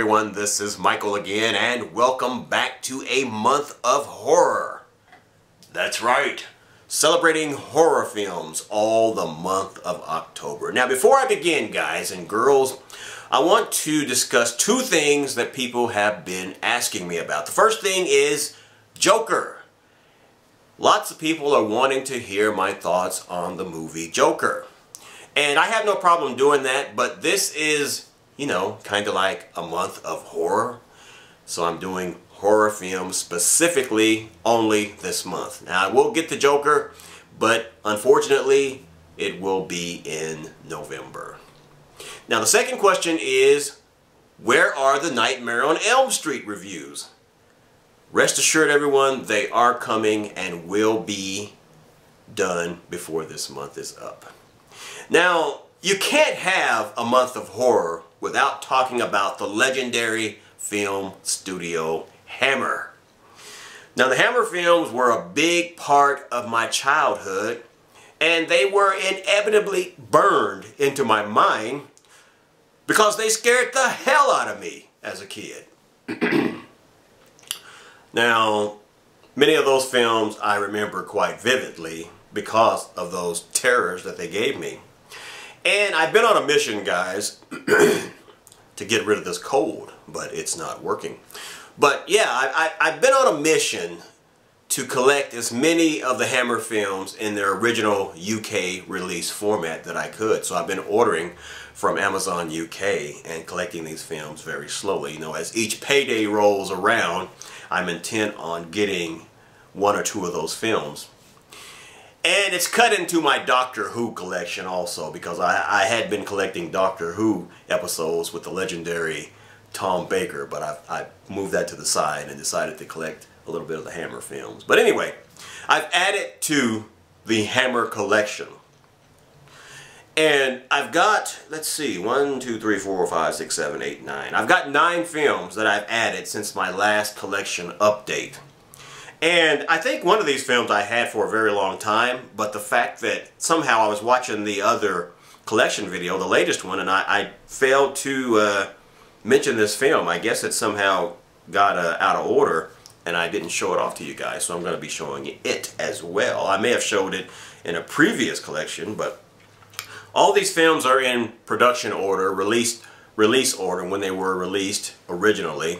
everyone, this is Michael again, and welcome back to a month of horror. That's right, celebrating horror films all the month of October. Now before I begin, guys and girls, I want to discuss two things that people have been asking me about. The first thing is Joker. Lots of people are wanting to hear my thoughts on the movie Joker. And I have no problem doing that, but this is, you know, kind of like a month of horror. So I'm doing horror films specifically only this month. Now I will get to Joker, but unfortunately it will be in November. Now the second question is, where are the Nightmare on Elm Street reviews? Rest assured everyone, they are coming and will be done before this month is up. Now, you can't have a month of horror without talking about the legendary film studio Hammer. Now, the Hammer films were a big part of my childhood, and they were inevitably burned into my mind because they scared the hell out of me as a kid. Now, many of those films I remember quite vividly because of those terrors that they gave me. And I've been on a mission, guys, to get rid of this cold, but it's not working. But yeah, I've been on a mission to collect as many of the Hammer films in their original UK release format that I could. So I've been ordering from Amazon UK and collecting these films very slowly. You know, as each payday rolls around, I'm intent on getting one or two of those films. And it's cut into my Doctor Who collection also, because I had been collecting Doctor Who episodes with the legendary Tom Baker, but I moved that to the side and decided to collect a little bit of the Hammer films. But anyway, I've added to the Hammer collection. And I've got, let's see, 1, 2, 3, 4, 5, 6, 7, 8, 9. I've got 9 films that I've added since my last collection update. And I think one of these films I had for a very long time, but the fact that somehow I was watching the other collection video, the latest one, and I failed to mention this film. I guess it somehow got out of order, and I didn't show it off to you guys, so I'm going to be showing it as well. I may have showed it in a previous collection, but all these films are in production order, release order when they were released originally.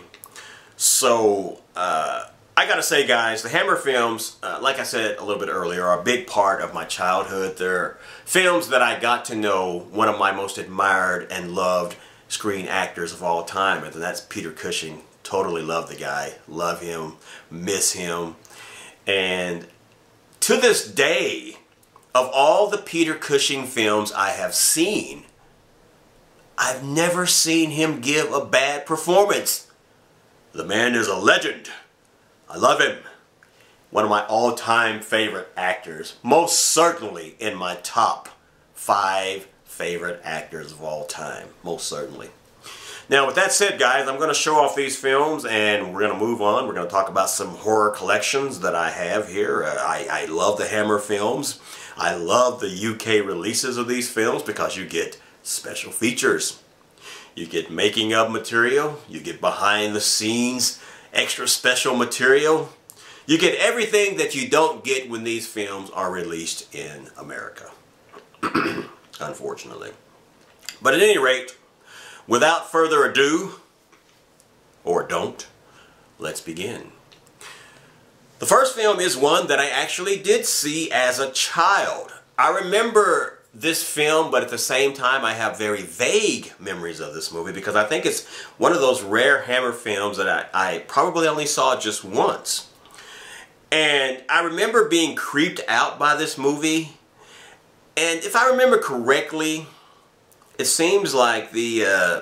So, I gotta say, guys, the Hammer films, like I said a little bit earlier, are a big part of my childhood. They're films that I got to know one of my most admired and loved screen actors of all time, and that's Peter Cushing. Totally love the guy, love him, miss him. And to this day, of all the Peter Cushing films I have seen, I've never seen him give a bad performance. The man is a legend. I love him. One of my all-time favorite actors. Most certainly in my top 5 favorite actors of all time. Most certainly. Now with that said, guys, I'm going to show off these films and we're going to move on. We're going to talk about some horror collections that I have here. I love the Hammer films. I love the UK releases of these films because you get special features. You get making of material. You get behind the scenes extra special material. You get everything that you don't get when these films are released in America. Unfortunately. But at any rate, without further ado, or don't, let's begin. The first film is one that I actually did see as a child. I remember this film, but at the same time I have very vague memories of this movie because I think it's one of those rare Hammer films that I probably only saw just once. And I remember being creeped out by this movie. And if I remember correctly, it seems like the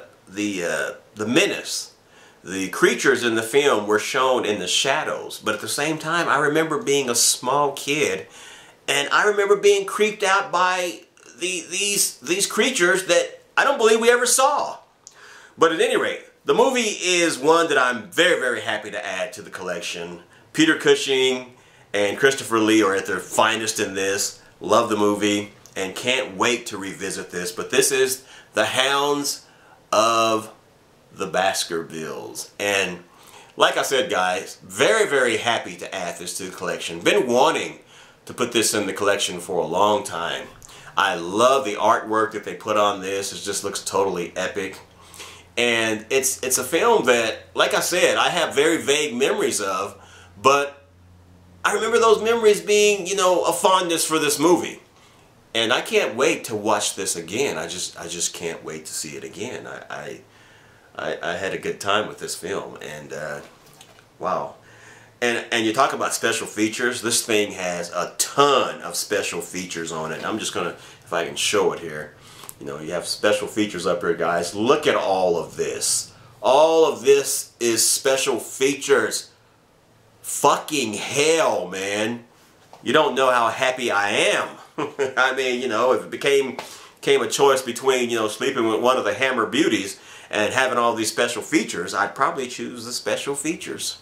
menace, the creatures in the film were shown in the shadows. But at the same time, I remember being a small kid and I remember being creeped out by these creatures that I don't believe we ever saw. But at any rate, the movie is one that I'm very, very happy to add to the collection. Peter Cushing and Christopher Lee are at their finest in this. Love the movie and can't wait to revisit this. But this is The Hounds of the Baskervilles. And like I said, guys, very, very happy to add this to the collection. Been wanting to put this in the collection for a long time. I love the artwork that they put on this. It just looks totally epic. And it's a film that, like I said, I have very vague memories of, but I remember those memories being, you know, a fondness for this movie. And I can't wait to watch this again. I just can't wait to see it again. I had a good time with this film, and wow. And you talk about special features. This thing has a ton of special features on it. I'm just gonna, if I can show it here. You know, you have special features up here, guys. Look at all of this. All of this is special features. Fucking hell, man. You don't know how happy I am. I mean, you know, if it became a choice between, you know, sleeping with one of the Hammer beauties and having all these special features, I'd probably choose the special features.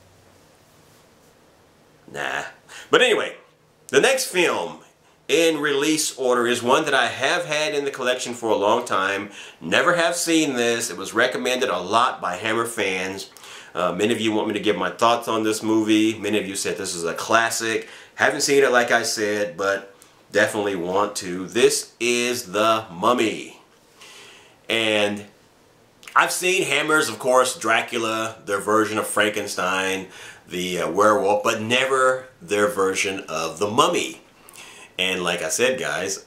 Nah. But anyway, the next film in release order is one that I have had in the collection for a long time. Never have seen this. It was recommended a lot by Hammer fans. Many of you want me to give my thoughts on this movie. Many of you said this is a classic. Haven't seen it, like I said, but definitely want to. This is The Mummy. And I've seen Hammer's, of course, Dracula, their version of Frankenstein, the werewolf, but never their version of The Mummy. And like I said, guys,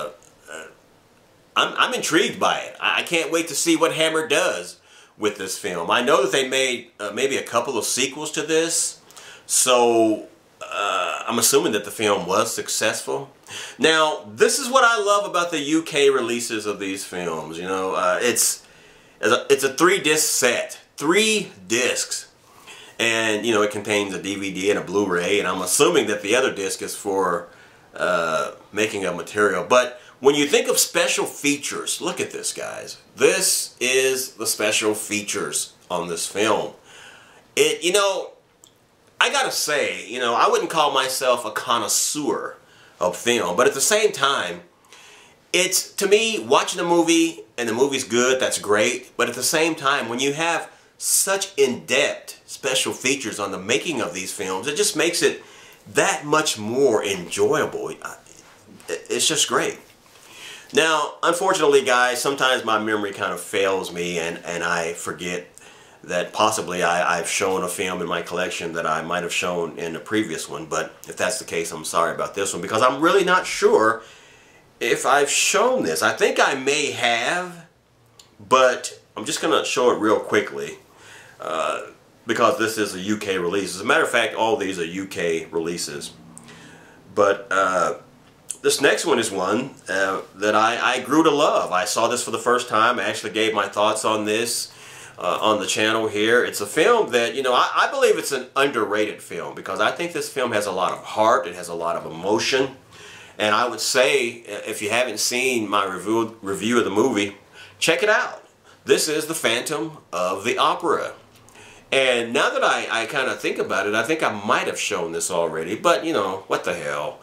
I'm intrigued by it. I can't wait to see what Hammer does with this film. I know that they made maybe a couple of sequels to this, so I'm assuming that the film was successful. Now, this is what I love about the UK releases of these films. You know, it's a 3-disc set, 3 discs, and you know it contains a DVD and a Blu-ray, and I'm assuming that the other disc is for making of material. But when you think of special features, look at this, guys. This is the special features on this film. You know, I gotta say, you know, I wouldn't call myself a connoisseur of film, but at the same time, it's, to me, watching a movie and the movie's good, that's great, but at the same time, when you have such in-depth special features on the making of these films, it just makes it that much more enjoyable. It's just great. Now, unfortunately, guys, sometimes my memory kind of fails me, and I forget that possibly I've shown a film in my collection that I might have shown in the previous one. But if that's the case, I'm sorry about this one, because I'm really not sure if I've shown this. I think I may have, but I'm just going to show it real quickly because this is a UK release. As a matter of fact, all these are UK releases. But this next one is one that I grew to love. I saw this for the first time. I actually gave my thoughts on this on the channel here. It's a film that, you know, I believe it's an underrated film, because I think this film has a lot of heart. It has a lot of emotion. And I would say, if you haven't seen my review of the movie, check it out. This is The Phantom of the Opera. And now that I kind of think about it, I think I might have shown this already, but you know, what the hell.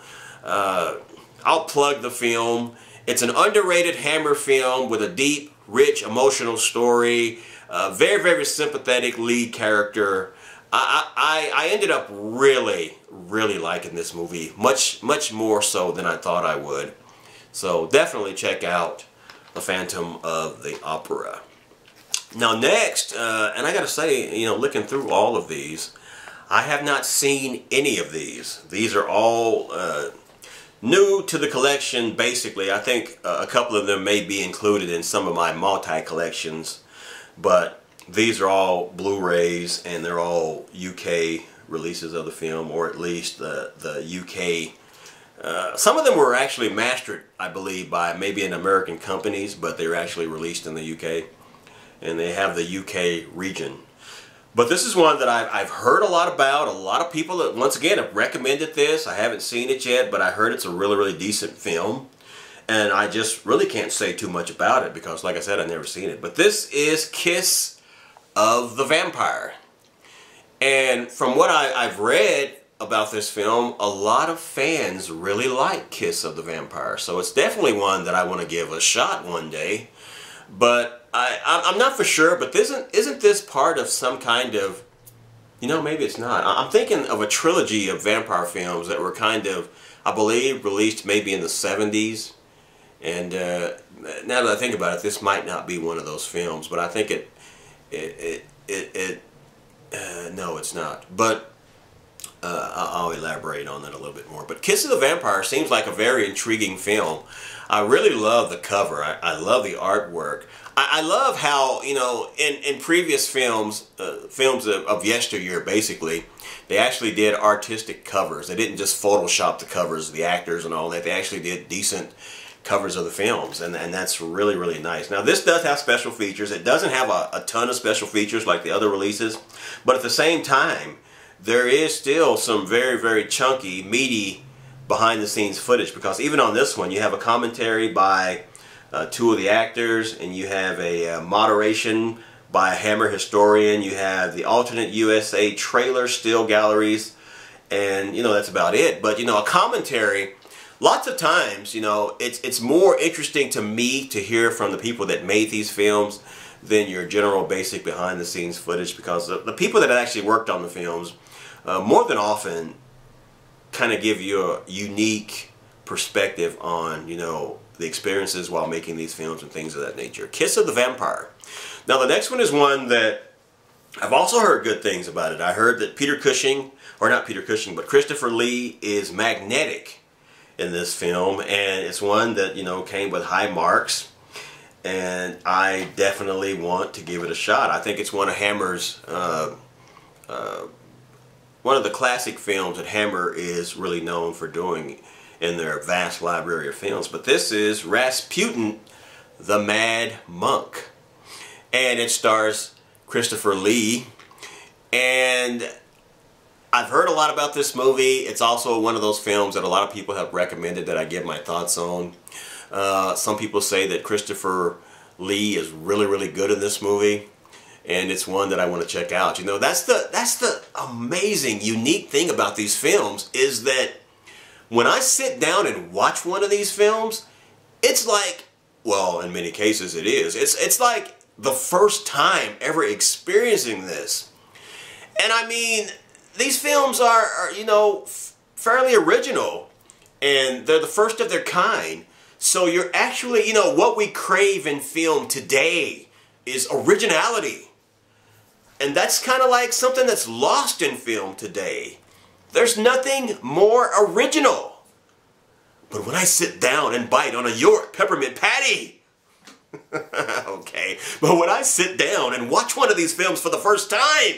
I'll plug the film. It's an underrated Hammer film with a deep, rich, emotional story. Very, very sympathetic lead character. I ended up really, really liking this movie. Much more so than I thought I would. So definitely check out The Phantom of the Opera. Now next, and I gotta say, you know, looking through all of these, I have not seen any of these. These are all new to the collection, basically. I think a couple of them may be included in some of my multi-collections, but these are all Blu-rays, and they're all UK releases of the film, or at least the UK. Some of them were actually mastered, I believe, by maybe in American companies, but they were actually released in the UK, and they have the UK region. But this is one that I've heard a lot about. A lot of people that, once again, have recommended this. I haven't seen it yet, but I heard it's a really, really decent film. And I just really can't say too much about it because, like I said, I've never seen it. But this is Kiss of the Vampire. And from what I've read about this film, a lot of fans really like Kiss of the Vampire. So it's definitely one that I want to give a shot one day. But I'm not for sure, but isn't this part of some kind of, you know, maybe it's not. I'm thinking of a trilogy of vampire films that were kind of, I believe, released maybe in the 70s. And now that I think about it, this might not be one of those films, but I think no, it's not. But I'll elaborate on that a little bit more. But Kiss of the Vampire seems like a very intriguing film. I really love the cover. I love the artwork. I love how, you know, in previous films, films of yesteryear, basically, they actually did artistic covers. They didn't just Photoshop the covers, the actors and all that. They actually did decent covers of the films, and that's really, really nice. Now, this does have special features. It doesn't have a ton of special features like the other releases, but at the same time, there is still some very, very chunky, meaty behind-the-scenes footage, because even on this one, you have a commentary by two of the actors, and you have a moderation by a Hammer historian. You have the alternate USA trailer still galleries, and, you know, that's about it. But, you know, a commentary, lots of times, you know, it's more interesting to me to hear from the people that made these films than your general basic behind-the-scenes footage, because the people that actually worked on the films more than often kind of give you a unique perspective on, you know, the experiences while making these films and things of that nature. Kiss of the Vampire. Now, the next one is one that I've also heard good things about it. I heard that Peter Cushing, or not Peter Cushing, but Christopher Lee is magnetic in this film, and it's one that, you know, came with high marks, and I definitely want to give it a shot. I think it's one of Hammer's, one of the classic films that Hammer is really known for doing in their vast library of films. But this is Rasputin the Mad Monk, and it stars Christopher Lee, and I've heard a lot about this movie. It's also one of those films that a lot of people have recommended that I give my thoughts on. Some people say that Christopher Lee is really, really good in this movie, and it's one that I want to check out. You know, that's the amazing, unique thing about these films, is that when I sit down and watch one of these films, it's like, well, in many cases it is. It's like the first time ever experiencing this. And I mean, these films are, you know, fairly original, and they're the first of their kind. So you're actually, you know, what we crave in film today is originality. And that's kind of like something that's lost in film today. There's nothing more original. But when I sit down and bite on a York peppermint patty, okay, but when I sit down and watch one of these films for the first time,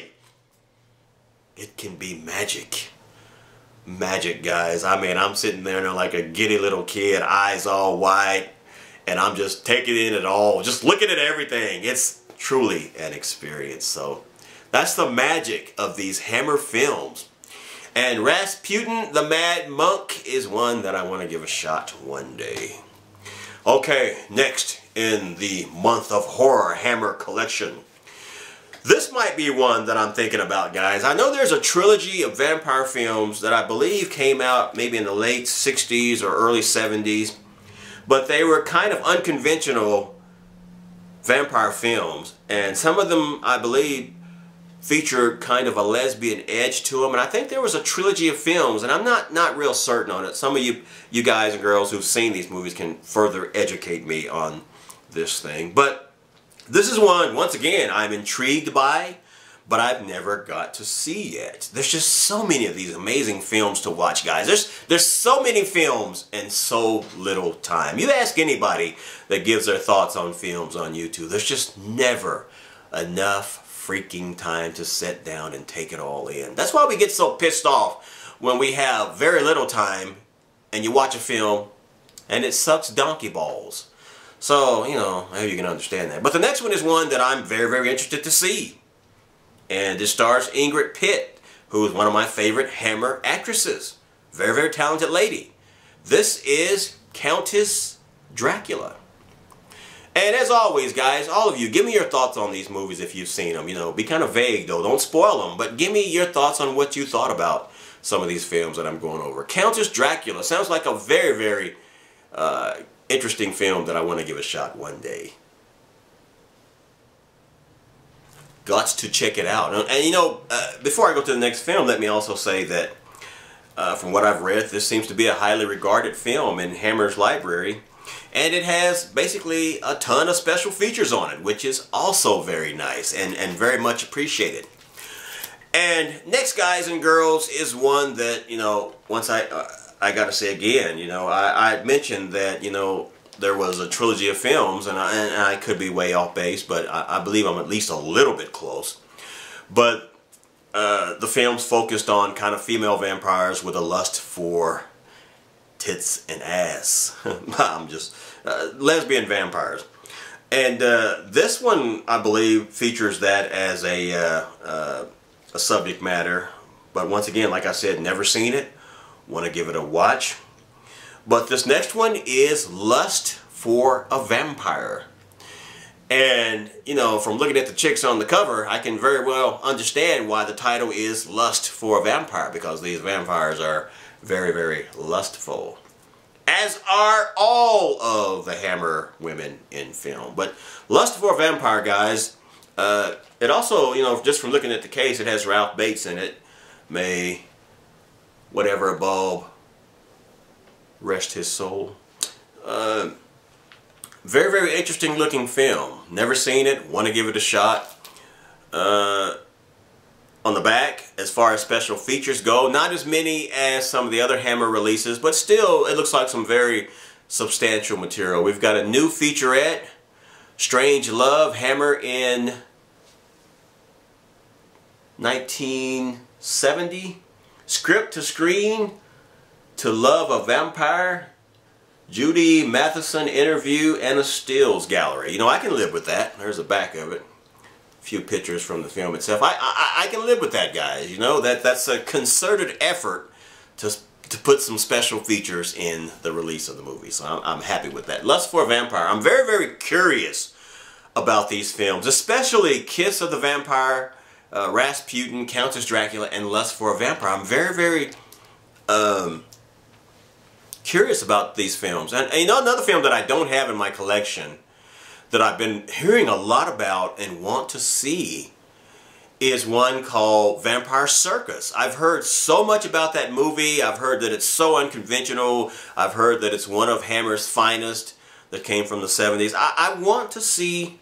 it can be magic. Magic, guys. I mean, I'm sitting there like a giddy little kid, eyes all wide, and I'm just taking in it all, just looking at everything. It's truly an experience. So that's the magic of these Hammer films. And Rasputin the Mad Monk is one that I want to give a shot one day. Okay, next in the month of horror Hammer collection. This might be one that I'm thinking about, guys. I know there's a trilogy of vampire films that I believe came out maybe in the late 60s or early 70s, but they were kind of unconventional vampire films, and some of them, I believe, featured kind of a lesbian edge to them, and I think there was a trilogy of films, and I'm not real certain on it. Some of you guys and girls who've seen these movies can further educate me on this thing, but this is one, once again, I'm intrigued by, but I've never got to see yet. There's just so many of these amazing films to watch, guys. There's so many films and so little time. You ask anybody that gives their thoughts on films on YouTube, there's just never enough freaking time to sit down and take it all in. That's why we get so pissed off when we have very little time and you watch a film and it sucks donkey balls. So, you know, maybe you can understand that. But the next one is one that I'm very, very interested to see. And it stars Ingrid Pitt, who is one of my favorite Hammer actresses. Very, very talented lady. This is Countess Dracula. And as always, guys, all of you, give me your thoughts on these movies if you've seen them. You know, be kind of vague, though. Don't spoil them. But give me your thoughts on what you thought about some of these films that I'm going over. Countess Dracula sounds like a very, very interesting film that I want to give a shot one day. got to check it out. And you know, before I go to the next film, let me also say that from what I've read, this seems to be a highly regarded film in Hammer's library. And it has basically a ton of special features on it, which is also very nice and very much appreciated. And next, guys and girls, is one that, you know, once I got to say again, you know, I mentioned that, you know, there was a trilogy of films, and I could be way off base, but I believe I'm at least a little bit close. But the films focused on kind of female vampires with a lust for tits and ass. I'm just lesbian vampires. And this one, I believe, features that as a subject matter. But once again, like I said, never seen it. Want to give it a watch. But this next one is Lust for a Vampire. And, you know, from looking at the chicks on the cover, I can very well understand why the title is Lust for a Vampire, because these vampires are very, very lustful. As are all of the Hammer women in film. But Lust for a Vampire, guys, it also, you know, just from looking at the case, it has Ralph Bates in it. May whatever bulb rest his soul. Very, very interesting looking film. Never seen it. Want to give it a shot. On the back, as far as special features go, not as many as some of the other Hammer releases, but still, it looks like some very substantial material. We've got a new featurette, Strange Love, Hammer in 1970. Script to screen, To Love a Vampire, Judy Matheson interview, and a stills gallery. You know, I can live with that. There's the back of it. A few pictures from the film itself. I can live with that, guys. You know, that's a concerted effort to put some special features in the release of the movie. So I'm happy with that. Lust for a Vampire. I'm very, very curious about these films, especially Kiss of the Vampire, Rasputin, Countess Dracula, and Lust for a Vampire. I'm very, very curious about these films. And you know, another film that I don't have in my collection that I've been hearing a lot about and want to see is one called Vampire Circus. I've heard so much about that movie. I've heard that it's so unconventional. I've heard that it's one of Hammer's finest that came from the 70s. I want to see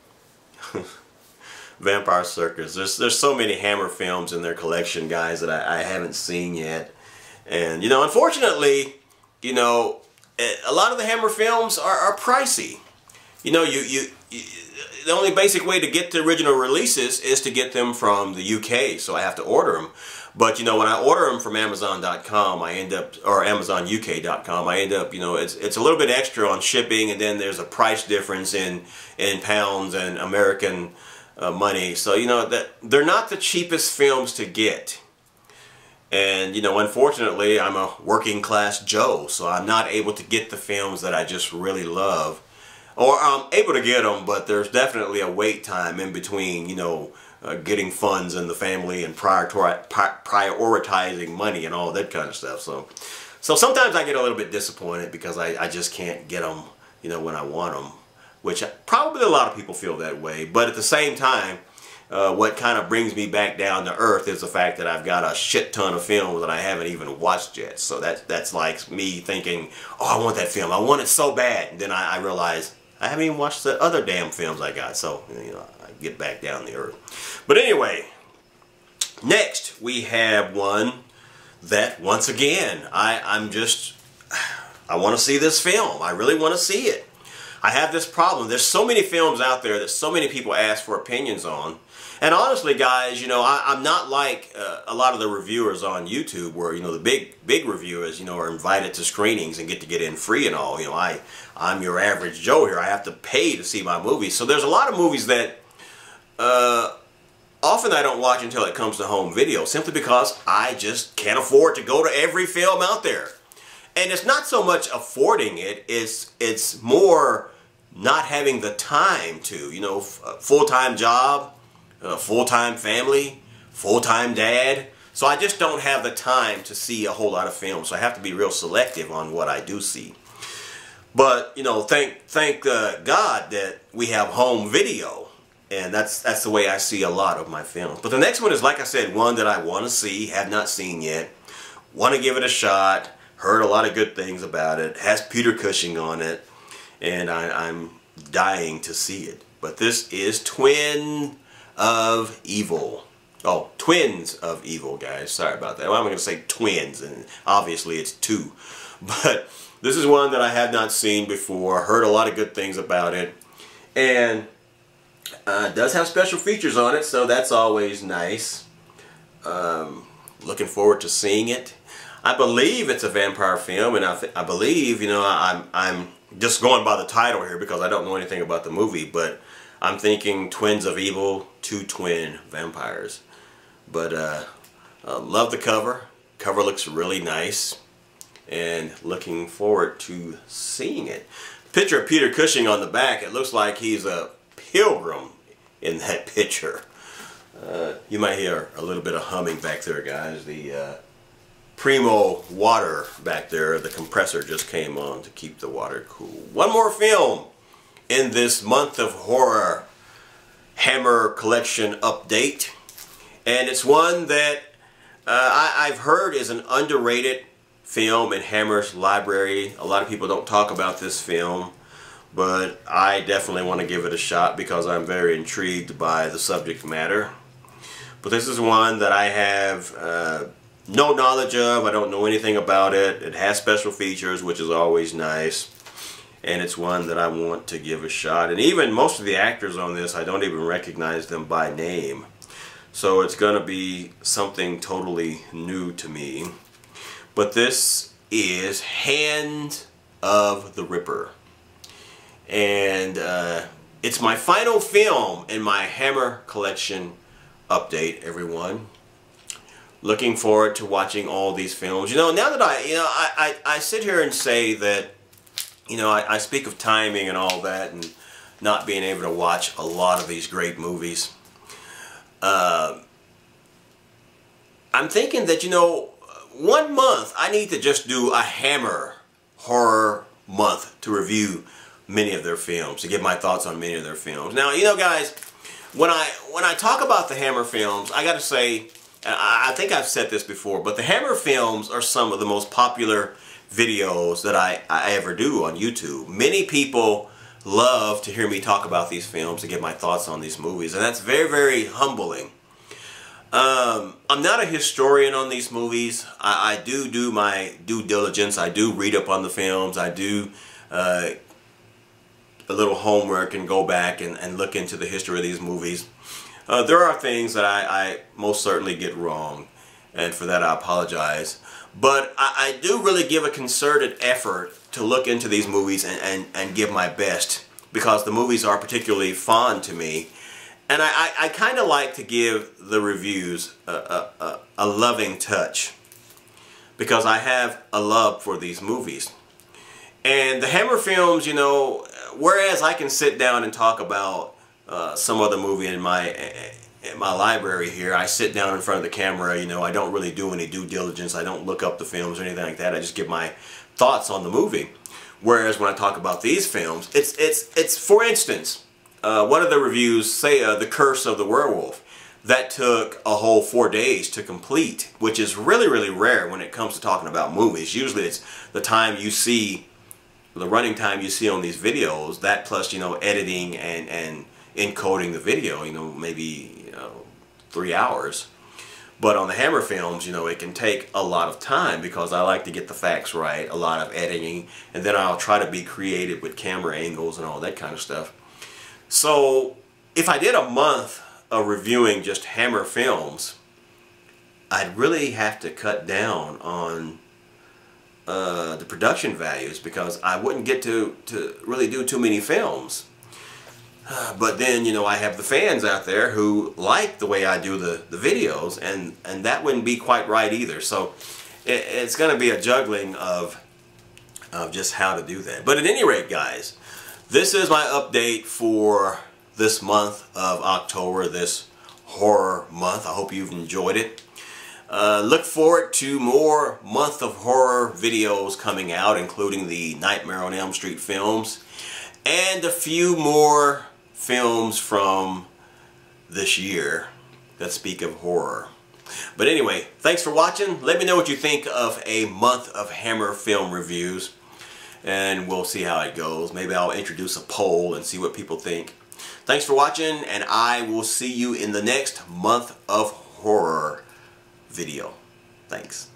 Vampire Circus. There's so many Hammer films in their collection, guys, that I haven't seen yet. And, you know, unfortunately, you know, a lot of the Hammer films are pricey. You know, the only basic way to get the original releases is to get them from the UK, so I have to order them. But, you know, when I order them from Amazon.com, I end up, or AmazonUK.com, I end up, you know, it's a little bit extra on shipping, and then there's a price difference in pounds and American money. So, you know, they're not the cheapest films to get. And, you know, unfortunately, I'm a working class Joe, so I'm not able to get the films that I just really love. Or I'm able to get them, but there's definitely a wait time in between, you know, getting funds in the family and prioritizing money and all that kind of stuff. So sometimes I get a little bit disappointed because I just can't get them, you know, when I want them. Which probably a lot of people feel that way. But at the same time, what kind of brings me back down to earth is the fact that I've got a shit ton of films that I haven't even watched yet. So that's like me thinking, oh, I want that film. I want it so bad. And then I realize I haven't even watched the other damn films I got. So, you know, I get back down to earth. But anyway, next we have one that, once again, I want to see this film. I really want to see it. I have this problem. There's so many films out there that so many people ask for opinions on. And honestly, guys, you know, I'm not like a lot of the reviewers on YouTube where, you know, the big reviewers, you know, are invited to screenings and get in free and all. You know, I'm your average Joe here. I have to pay to see my movies. So there's a lot of movies that often I don't watch until it comes to home video, simply because I just can't afford to go to every film out there. And it's not so much affording it, it's more not having the time to, you know, full-time job, full-time family, full-time dad. So I just don't have the time to see a whole lot of films. So I have to be real selective on what I do see. But, you know, thank God that we have home video. And that's the way I see a lot of my films. But the next one is, like I said, one that I want to see, have not seen yet. Want to give it a shot. Heard a lot of good things about it. Has Peter Cushing on it. And I'm dying to see it. But this is Twin of Evil. Oh, Twins of Evil, guys. Sorry about that. Well, I'm going to say twins, and obviously it's two. But this is one that I have not seen before. Heard a lot of good things about it. And it does have special features on it, so that's always nice. Looking forward to seeing it. I believe it's a vampire film, and I believe, you know, I'm just going by the title here because I don't know anything about the movie, but I'm thinking Twins of Evil, two twin vampires. But love the cover. Cover looks really nice, and looking forward to seeing it. Picture of Peter Cushing on the back. It looks like he's a pilgrim in that picture. You might hear a little bit of humming back there, guys. The Primo water back there, the compressor just came on to keep the water cool. One more film in this month of horror Hammer collection update, and it's one that I've heard is an underrated film in Hammer's library. A lot of people don't talk about this film, but I definitely want to give it a shot because I'm very intrigued by the subject matter. But this is one that I have no knowledge of. I don't know anything about it. It has special features, which is always nice. And it's one that I want to give a shot. And even most of the actors on this, I don't even recognize them by name. So it's going to be something totally new to me. But this is Hand of the Ripper. And it's my final film in my Hammer collection update, everyone. Looking forward to watching all these films. You know, now that I sit here and say that, you know, I speak of timing and all that and not being able to watch a lot of these great movies. I'm thinking that, you know, 1 month I need to just do a Hammer horror month to review many of their films, to give my thoughts on many of their films. Now, you know, guys, when I talk about the Hammer films, I got to say, I think I've said this before, but the Hammer films are some of the most popular videos that I ever do on YouTube. Many people love to hear me talk about these films and get my thoughts on these movies, and that's very, very humbling. I'm not a historian on these movies. I do my due diligence. I do read up on the films. I do a little homework and go back and look into the history of these movies. There are things that I most certainly get wrong, and for that I apologize. But I do really give a concerted effort to look into these movies and give my best, because the movies are particularly fond to me. And I kind of like to give the reviews a loving touch, because I have a love for these movies. And the Hammer films, you know, whereas I can sit down and talk about some other movie in my library here, I sit down in front of the camera, you know, I don't really do any due diligence, I don't look up the films or anything like that, I just give my thoughts on the movie. Whereas when I talk about these films, it's for instance, one of the reviews, say The Curse of the Werewolf, that took a whole 4 days to complete, which is really, really rare when it comes to talking about movies. Usually it's the time you see, the running time you see on these videos, that plus, you know, editing and encoding the video, you know, maybe, you know, 3 hours. But on the Hammer films, you know, it can take a lot of time because I like to get the facts right, a lot of editing, and then I'll try to be creative with camera angles and all that kind of stuff. So if I did a month of reviewing just Hammer films, I'd really have to cut down on the production values, because I wouldn't get to really do too many films. But then, you know, I have the fans out there who like the way I do the videos, and that wouldn't be quite right either. So it's going to be a juggling of just how to do that. But at any rate, guys, this is my update for this month of October, this horror month. I hope you've enjoyed it. Look forward to more month of horror videos coming out, including the Nightmare on Elm Street films and a few more films from this year that speak of horror. But anyway, thanks for watching. Let me know what you think of a month of Hammer film reviews, and we'll see how it goes. Maybe I'll introduce a poll and see what people think. Thanks for watching, and I will see you in the next month of horror video. Thanks.